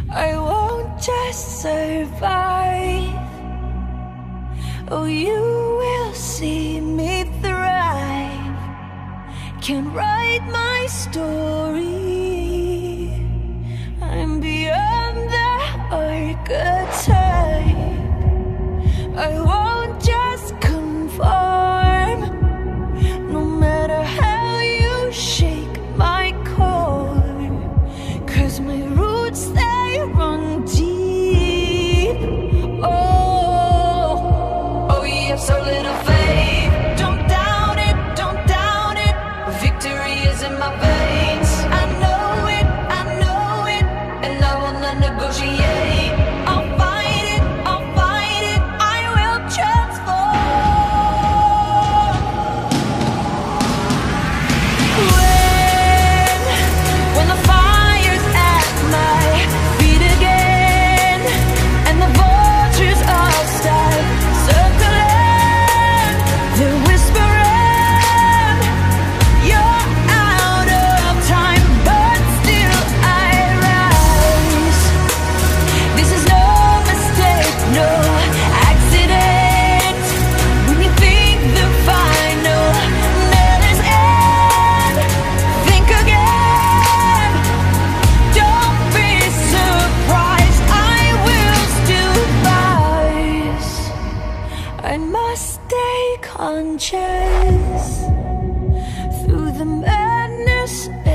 I won't just survive. Oh, you will see me thrive. Can write my story. I'm beyond the archetype. I won't just conform. No matter how you shake my core, 'cause my roots, they run deep. Oh, you have so little faith. Don't doubt it, don't doubt it. Victory is in my veins. I know it, and I will not negotiate. I'll fight it, I will transform. When the fire's at my feet again, and the vultures all start circling, they're whispering, you're out of time, but still I rise. This is no mistake, no accident. When you think the final nail is in, think again. Don't be surprised, I will still rise. I must stay conscious through the madness